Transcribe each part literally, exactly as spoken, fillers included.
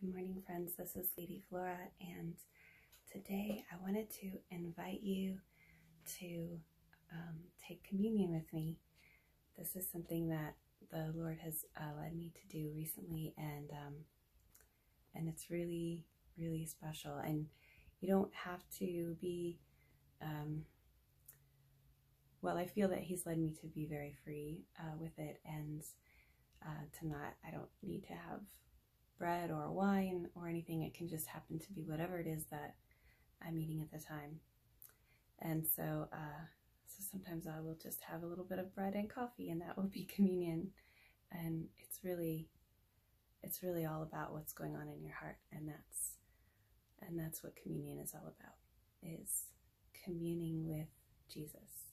Good morning, friends. This is Lady Flora, and today I wanted to invite you to um, take communion with me. This is something that the Lord has uh, led me to do recently, and um, and it's really, really special. And you don't have to be, um, well, I feel that He's led me to be very free uh, with it, and uh, to not, I don't need to have bread or wine or anything. It can just happen to be whatever it is that I'm eating at the time. And so uh, so sometimes I will just have a little bit of bread and coffee, and that will be communion. And it's really it's really all about what's going on in your heart, and that's and that's what communion is all about, is communing with Jesus.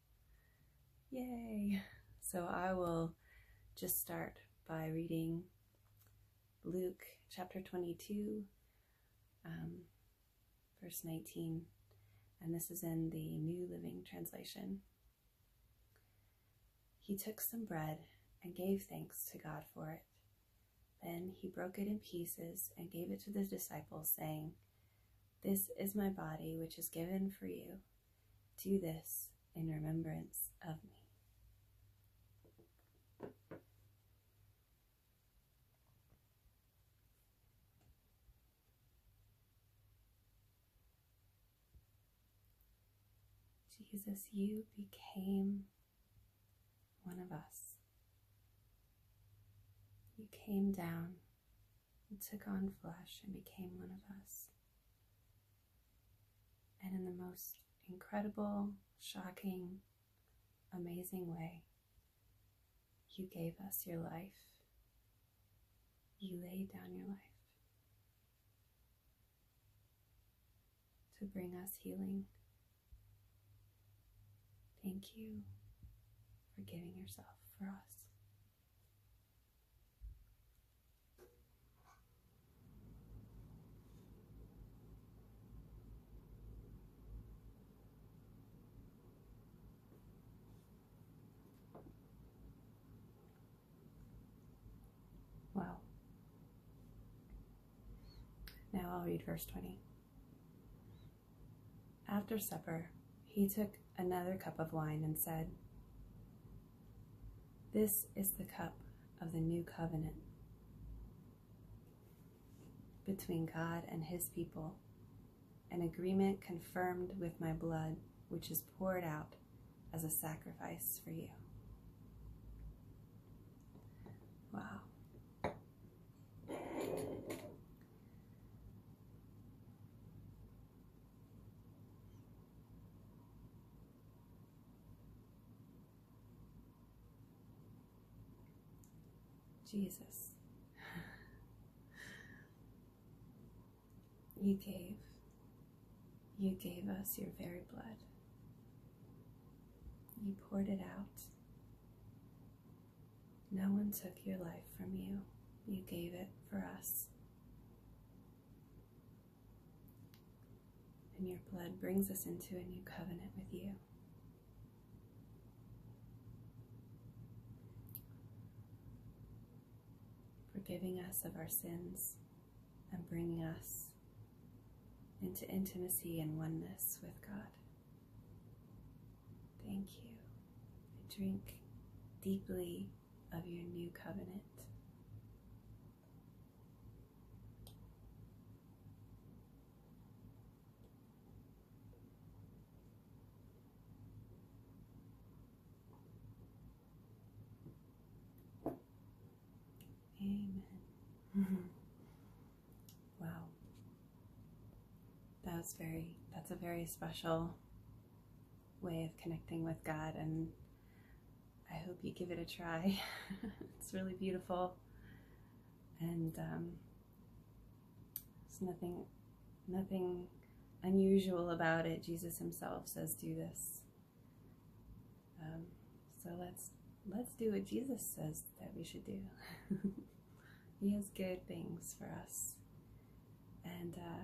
Yay! So I will just start by reading Luke chapter twenty-two, um, verse nineteen, and this is in the New Living Translation. He took some bread and gave thanks to God for it. Then he broke it in pieces and gave it to the disciples, saying, "This is my body, which is given for you. Do this in remembrance of me." Jesus, you became one of us. You came down and took on flesh and became one of us. And in the most incredible, shocking, amazing way, you gave us your life. You laid down your life to bring us healing. Thank you for giving yourself for us. Wow. Now I'll read verse twenty. After supper, he took another cup of wine and said, "This is the cup of the new covenant between God and his people, an agreement confirmed with my blood, which is poured out as a sacrifice for you." Wow. Jesus, you gave, you gave us your very blood. You poured it out. No one took your life from you. You gave it for us. And your blood brings us into a new covenant with you. Forgiving us of our sins and bringing us into intimacy and oneness with God. Thank you. I drink deeply of your new covenant. Amen. Wow. That was very, that's a very special way of connecting with God, and I hope you give it a try. It's really beautiful, and um, there's nothing, nothing unusual about it. Jesus himself says, "Do this." Um, so let's let's do what Jesus says that we should do. He has good things for us, and uh,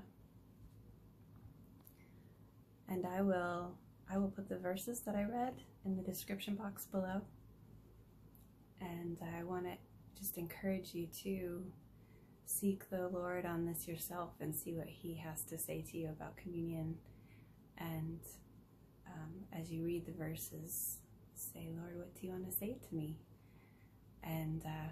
and I will I will put the verses that I read in the description box below. And I want to just encourage you to seek the Lord on this yourself and see what he has to say to you about communion. And um, as you read the verses, say, Lord, what do you want to say to me? And uh,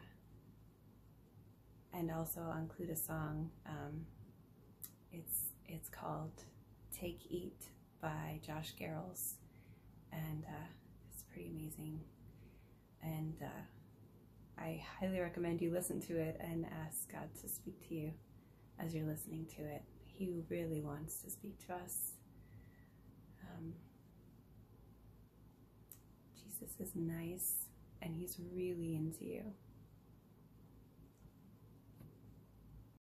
and also I'll include a song. Um, it's it's called Take Eat by Josh Garrels, and uh, it's pretty amazing. And uh, I highly recommend you listen to it and ask God to speak to you as you're listening to it. He really wants to speak to us. Um, Jesus is nice, and he's really into you.